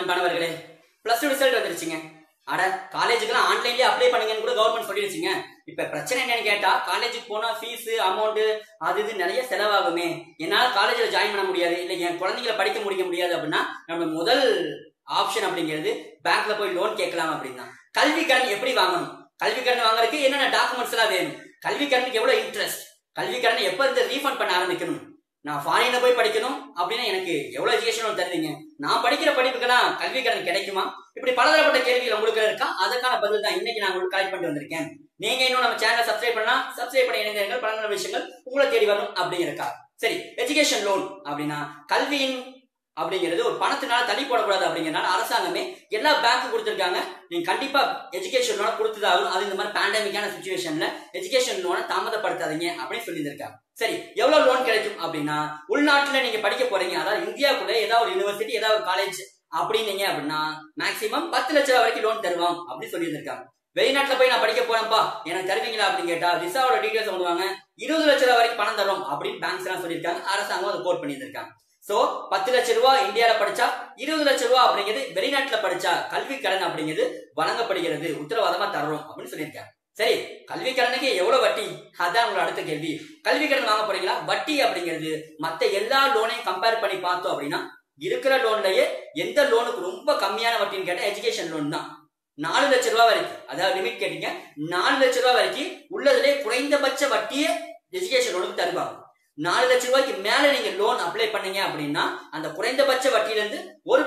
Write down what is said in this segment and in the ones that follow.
அன்பானவர்களே, plus two result வந்துருச்சுங்க. அட காலேஜுக்குலாம் ஆன்லைன்லயே அப்ளை பண்ணுங்கன்னு கூட கவர்மெண்ட் சொல்லிடுச்சுங்க. இப்ப பிரச்சனை என்னன்னு கேட்டா, காலேஜுக்கு போனா ஃபீஸ் அமௌண்ட் அது இது நிறைய செலவாகுமே, என்னால காலேஜ்ல ஜாயின் பண்ண முடியாது, இல்ல என் குழந்தைங்களை படிக்க முடிக்க முடியாது அப்படின்னா நம்ம முதல் ஆப்ஷன் அப்படிங்கிறது பேங்க்ல போய் லோன் கேட்கலாம் அப்படின்னா. கல்வி கடன் எப்படி வாங்கணும், கல்வி கடன் வாங்குறதுக்கு என்னென்ன டாக்குமெண்ட்ஸ் எல்லாம் வேணும், கல்வி கடனுக்கு எவ்வளவு இன்ட்ரெஸ்ட், கல்வி கடனை எப்ப இருந்து ரீஃபண்ட் பண்ண ஆரம்பிக்கணும், நான் ஃபாரின்ல போய் படிக்கணும் அப்படின்னா எனக்கு எவ்வளவு எஜுகேஷன் தருவீங்க, நான் படிக்கிற படிப்புக்கெல்லாம் கல்வி கடன் கிடைக்குமா, இப்படி பலதரப்பட்ட கேள்விகள் உங்களுக்கு இருக்கா. அதற்கான பதில் தான் இன்னைக்கு நான் உங்களுக்கு கலெக்ட் பண்ணிட்டு வந்திருக்கேன். நீங்க இன்னும் நம்ம சேனலை சப்ஸ்கிரைப் பண்ணா சப்ஸ்கிரைப் பண்ண இணைந்தீர்கள், பல நல்ல விஷயங்கள் உங்களை தேடி வரும் அப்படிங்கிறக்கா. சரி, எஜுகேஷன் லோன் அப்படின்னா கல்வியின் அப்படிங்கிறது ஒரு பணத்தினால தள்ளி போடக்கூடாது அப்படிங்கிறனால அரசாங்கமே எல்லா பேங்க்கும் கொடுத்துருக்காங்க. நீங்க கண்டிப்பா எஜுகேஷன் லோனை கொடுத்துதாகும். அது இந்த மாதிரி பேண்டமிக்கான சிச்சுவேஷன்ல எஜுகேஷன் லோனை தாமதப்படுத்தாதீங்க அப்படின்னு சொல்லியிருக்காங்க. சரி, எவ்வளவு லோன் கிடைக்கும் அப்படின்னா, உள்நாட்டுல நீங்க படிக்க போறீங்க, அதாவது இந்தியாவுக்குள்ள ஏதாவது ஒரு யூனிவர்சிட்டி ஏதாவது ஒரு காலேஜ் அப்படின்னீங்க அப்படின்னா மேக்சிமம் 10 லட்சம் ரூபாய் வரைக்கும் லோன் தருவாங்க அப்படின்னு சொல்லியிருக்காங்க. வெளிநாட்டுல போய் நான் படிக்க போறேன்ப்பா எனக்கு தருவீங்களா அப்படின்னு கேட்டா விசாவோட டீடைல்ஸ் சொல்லுவாங்க, 20 லட்சம் ரூபாய் வரைக்கும் பணம் தரும் அப்படின்னு பேங்க்ஸ் எல்லாம் சொல்லியிருக்காங்க. அரசாங்கம் அதை கோட் பண்ணியிருக்காங்க. சோ 10 லட்சம் ரூபாய் இந்தியாவில படிச்சா 20 லட்சம் ரூபாய் அப்படிங்கிறது வெளிநாட்டுல படிச்சா கல்வி கடன் அப்படிங்கிறது வழங்கப்படுகிறது, உத்தரவாதமா தர்றோம் அப்படின்னு சொல்லியிருக்காங்க. சரி, கல்வி கடனுக்கு எவ்வளவு வட்டி, அதான் உங்களோட அடுத்த கேள்வி. கல்வி கடன் வாங்க போறீங்களா, வட்டி அப்படிங்கிறது மத்த எல்லா லோனையும் கம்பேர் பண்ணி பார்த்தோம் அப்படின்னா இருக்கிற லோன்லயே எந்த லோனுக்கு ரொம்ப கம்மியான வட்டின்னு கேட்டா எஜுகேஷன் லோன் தான். 4 லட்சம் ரூபாய் வரைக்கும், அதாவது லிமிட் கேட்டீங்க 4 லட்சம் ரூபாய் வரைக்கும் உள்ளதுலேயே குறைந்தபட்ச வட்டியே எஜுகேஷன் லோனுக்கு தருவாங்க. 4 லட்சம் ரூபாய்க்கு மேல நீங்க லோன் அப்ளை பண்ணீங்க அப்படின்னா அந்த குறைந்தபட்ச வட்டியில இருந்து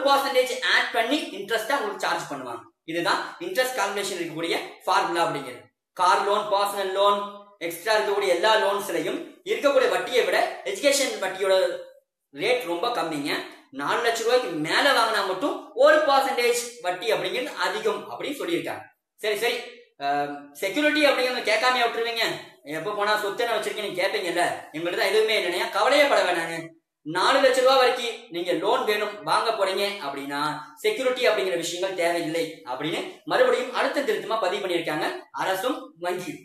1% ஆட் பண்ணி இன்ட்ரெஸ்டா உங்களுக்கு சார்ஜ் பண்ணுவாங்க. இதுதான் இன்ட்ரெஸ்ட் கால்குலேஷன் இருக்கக்கூடிய ஃபார்முலா அப்படிங்கிறது. Car loan, personal loan, extra இருக்கக்கூடிய எல்லா லோன்ஸ்லயும் இருக்கக்கூடிய வட்டியை விட எஜுகேஷன் வட்டியோட ரேட் ரொம்ப கம்மிங்க. 4 லட்சம் ரூபாய்க்கு மேல வாங்கினா மட்டும் 1% வட்டி அப்படிங்கிறது அதிகம் அப்படின்னு சொல்லியிருக்காங்க. சரி சரி, செக்யூரிட்டி அப்படிங்கிறது கேட்காம விட்டுருவீங்க, எப்ப போனா சொத்து என்ன வச்சிருக்கீங்க கேட்பீங்கல்ல, எங்களுக்கு தான் எதுவுமே இல்லைன்னா கவலையே பட வேணாங்க. 4 லட்சம் ரூபாய் வரைக்கும் நீங்க லோன் வேணும் வாங்க போறீங்க அப்படின்னா செக்யூரிட்டி அப்படிங்கிற விஷயங்கள் தேவையில்லை அப்படின்னு மறுபடியும் அடுத்த திருத்தமா பதிவு பண்ணியிருக்காங்க அரசும் வங்கியும்.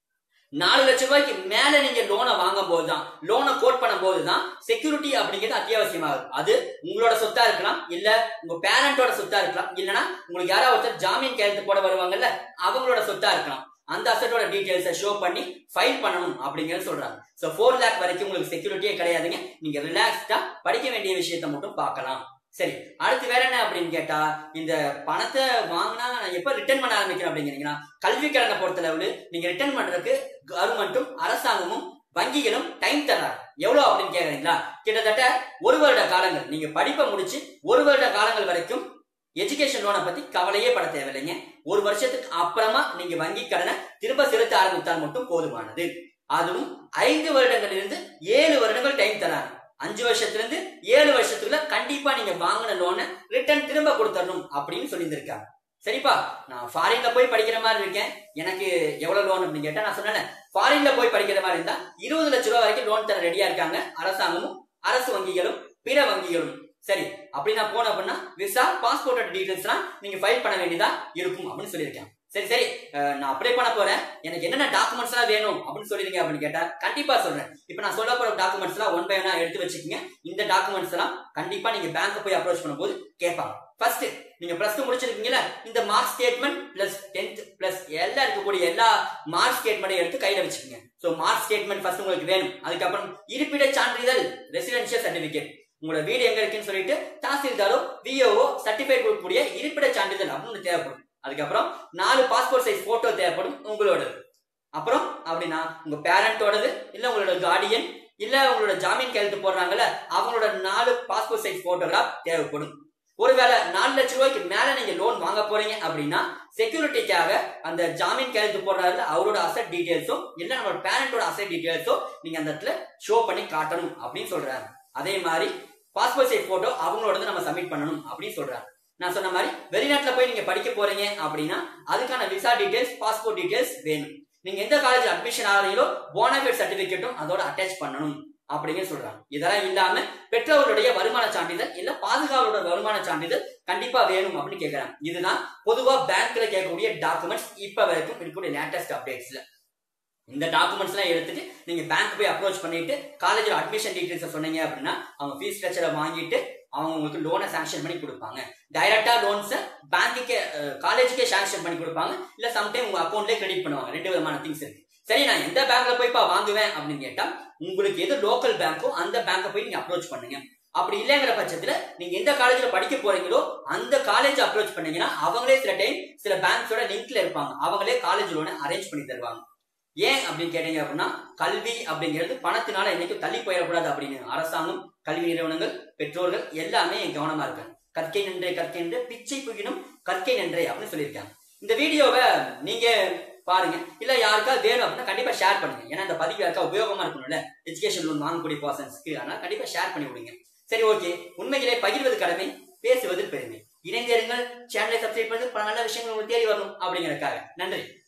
4 லட்சம் ரூபாய்க்கு மேல நீங்க லோனை வாங்கும் போதுதான், லோனை கோட் பண்ணும் போதுதான் செக்யூரிட்டி அப்படிங்கிறது அத்தியாவசியமாகுது. அது உங்களோட சொத்தா இருக்கலாம், இல்ல உங்க பேரண்டோட சொத்தா இருக்கலாம், இல்லைன்னா உங்களுக்கு யாராவது ஒருத்தர் ஜாமீன் கையெழுத்து போட வருவாங்கல்ல அவங்களோட சொத்தா இருக்கலாம். அந்த அசட்டோட டீடைல்ஸை ஷோ பண்ணி ஃபைல் பண்ணணும் அப்படிங்கிறது சொல்றாங்க. சோ 4 லேக் வரைக்கும் உங்களுக்கு செக்யூரிட்டியே கிடையாதுங்க, நீங்க ரிலாக்ஸ்டா படிக்க வேண்டிய விஷயத்த மட்டும் பார்க்கலாம். சரி, அடுத்து வேற என்ன அப்படின்னு கேட்டா, இந்த பணத்தை வாங்கினா எப்ப ரிட்டர்ன் பண்ண ஆரம்பிக்கணும் அப்படிங்கிறீங்கன்னா, கல்வி கடனை பொறுத்தளவு நீங்க ரிட்டர்ன் பண்றதுக்கு கவர்மெண்ட்டும் அரசாங்கமும் வங்கிகளும் டைம் தர்றாங்க. எவ்வளவு அப்படின்னு கேக்குறீங்களா, கிட்டத்தட்ட 1 வருட காலங்கள், நீங்க படிப்பை முடிச்சு 1 வருட காலங்கள் வரைக்கும் எஜுகேஷன் லோனை பத்தி கவலையே பட தேவையில்லைங்க. 1 வருஷத்துக்கு அப்புறமா நீங்க வங்கி கடனை திரும்ப செலுத்த ஆரம்பித்தால் மட்டும் போதுமானது. அதுவும் 5 வருடங்களிலிருந்து 7 வருடங்கள் டைம் தராங்க. 5 வருஷத்துல இருந்து 7 வருஷத்துக்குள்ள கண்டிப்பா நீங்க வாங்கின லோனை ரிட்டர்ன் திரும்ப கொடுத்துடணும் அப்படின்னு சொல்லியிருக்காங்க. சரிப்பா, நான் ஃபாரின்ல போய் படிக்கிற மாதிரி இருக்கேன், எனக்கு எவ்வளவு லோன் அப்படின்னு கேட்டா நான் சொன்னேன், ஃபாரின்ல போய் படிக்கிற மாதிரி இருந்தா 20 லட்சம் ரூபாய் வரைக்கும் லோன் தர ரெடியா இருக்காங்க அரசாங்கமும் அரசு வங்கிகளும் பிற வங்கிகளும். சரி, அப்படி நான் போன அப்படின்னா விசா, பாஸ்போர்ட்டோட டீடைல்ஸ் எல்லாம் நீங்க ஃபைல் பண்ண வேண்டியதா இருக்கும் அப்படின்னு சொல்லியிருக்கேன். சரி சரி, நான் அப்ளை பண்ண போறேன், எனக்கு என்னென்ன டாக்குமெண்ட்ஸ் எல்லாம் வேணும் அப்படின்னு சொல்லிருங்க அப்படின்னு கேட்டா கண்டிப்பா சொல்றேன். இப்ப நான் சொல்ல போற டாக்குமெண்ட்ஸ் எல்லாம் 1 by 1 எடுத்து வச்சுக்கோங்க. இந்த டாக்குமெண்ட்ஸ் எல்லாம் கண்டிப்பா நீங்க பேங்க் போய் அப்ரோச் பண்ணும்போது கேட்பாங்க. ஃபர்ஸ்ட், நீங்க பிளஸ் 2 முடிச்சிருக்கீங்களா, இந்த mark statement plus 10th plus எல்லாம் இருக்கக்கூடிய எல்லா மார்க் ஸ்டேட்மெண்ட்டையும் எடுத்து கையில வச்சுக்கோங்க. சோ மார்க் ஸ்டேட்மெண்ட் ஃபர்ஸ்ட் உங்களுக்கு வேணும். அதுக்கப்புறம் இருப்பிட சான்றிதழ், ரெசிடென்ஷியல் சர்டிபிகேட், உங்களோட வீடு எங்க இருக்குன்னு சொல்லிட்டு தாசில்தாரோ விஓஓ சர்டிபிகேட் கொடுக்கக்கூடிய இருப்பிட சான்றிதழ் அப்படின்னு தேவைப்படும். அதுக்கப்புறம் 4 பாஸ்போர்ட் சைஸ் போட்டோ தேவைப்படும் உங்களோட. அப்புறம் அப்படின்னா உங்க பேரண்டோடது, இல்ல உங்களோட கார்டியன், இல்ல உங்களோட ஜாமீன் கையெழுத்து போடுறாங்கல்ல அவங்களோட 4 பாஸ்போர்ட் சைஸ் போட்டோகிராஃப் தேவைப்படும். ஒருவேளை 4 லட்சம் ரூபாய்க்கு மேல நீங்க லோன் வாங்க போறீங்க அப்படின்னா செக்யூரிட்டிக்காக அந்த ஜாமீன் கையெழுத்து போடுறாருல அவரோட அசெட் டீடைல்ஸோ இல்ல நம்மளோட பேரண்டோட அசெட் டீடைல்ஸோ நீங்க அந்த இடத்துல ஷோ பண்ணி காட்டணும் அப்படின்னு சொல்றாரு. அதே மாதிரி பாஸ்போர்ட் சைஸ் போட்டோ அவங்களோட நம்ம சப்மிட் பண்ணணும் அப்படின்னு சொல்றாரு. நான் சொன்ன மாதிரி வெளிநாட்டுல போய் நீங்க படிக்க போறீங்க அப்படின்னா அதுக்கான விசா டீடைல்ஸ், பாஸ்போர்ட் டீடைல்ஸ் வேணும். நீங்க எந்த காலேஜ் அட்மிஷன் ஆகிறீங்களோ போனஃபைட் சர்டிபிகேட்டும் அதோட அட்டாச் பண்ணணும் அப்படின்னு சொல்றாங்க. இதெல்லாம் இல்லாம பெற்றோருடைய வருமான சான்றிதழ் இல்ல பாதுகாவலோட வருமான சான்றிதழ் கண்டிப்பா வேணும் அப்படின்னு கேட்கறாங்க. இதுதான் பொதுவா பேங்க்ல கேட்கக்கூடிய டாக்குமெண்ட்ஸ் இப்ப வரைக்கும் இருக்கக்கூடிய லேட்டஸ்ட் அப்டேட்ஸ்ல. இந்த டாக்குமெண்ட்ஸ் எல்லாம் எடுத்துட்டு நீங்க பேங்க் போய் அப்ரோச் பண்ணிட்டு காலேஜோட அட்மிஷன் டீடைல்ஸ் சொன்னீங்க அப்படின்னா அவங்க ஃபீஸ் ஸ்ட்ரக்சரை வாங்கிட்டு அவங்க உங்களுக்கு லோனை சாங்ஷன் பண்ணி கொடுப்பாங்க. டைரக்டா லோன்ஸ் பேங்க்குக்கே காலேஜுக்கே சாங்ஷன் பண்ணி கொடுப்பாங்க, இல்ல சம்டைம் உங்க அக்கௌண்ட்லேயே கிரெடிட் பண்ணுவாங்க. 2 விதமான திங்ஸ் இருக்கு. சரி, நான் எந்த பேங்க்ல போய் வாங்குவேன் அப்படின்னு கேட்டா உங்களுக்கு எது லோக்கல் பேங்கோ அந்த பேங்கை போய் நீங்க அப்ரோச் பண்ணுங்க. அப்படி இல்லைங்கிற பட்சத்துல நீங்க எந்த காலேஜ்ல படிக்க போறீங்களோ அந்த காலேஜ் அப்ரோச் பண்ணீங்கன்னா அவங்களே சில டைம் சில பேங்க்ஸோட லிங்க்ல இருப்பாங்க, அவங்களே காலேஜ் லோனை அரேஞ்ச் பண்ணி தருவாங்க. ஏன் அப்படின்னு கேட்டீங்க அப்படின்னா கல்வி அப்படிங்கிறது பணத்தினால என்னைக்கும் தள்ளி போயிடக்கூடாது அப்படின்னு அரசாங்கம், கல்வி நிறுவனங்கள், பெற்றோர்கள் எல்லாமே கவனமா இருக்காங்க. கற்கை நன்றே பிச்சை புகினும் கற்கை நன்றே அப்படின்னு சொல்லியிருக்காங்க. இந்த வீடியோவை நீங்க பாருங்க, இல்ல யாருக்கா வேணும் அப்படின்னா கண்டிப்பா ஷேர் பண்ணுங்க. ஏன்னா இந்த பதிவு யாருக்கா உபயோகமா இருக்கணும்ல எஜுகேஷன் லோன் வாங்கக்கூடிய பர்சன்ஸ்க்கு, அதனால கண்டிப்பா ஷேர் பண்ணி விடுங்க. சரி, ஓகே. உண்மையிலே பகிர்வது கடமை, பேசுவது பெருமை. இணைந்திருங்கள், சேனலை சப்ஸ்கிரைப் பண்ணி பல நல்ல விஷயங்கள் உங்களுக்கு தேடி வரணும் அப்படிங்கறதுக்காக. நன்றி.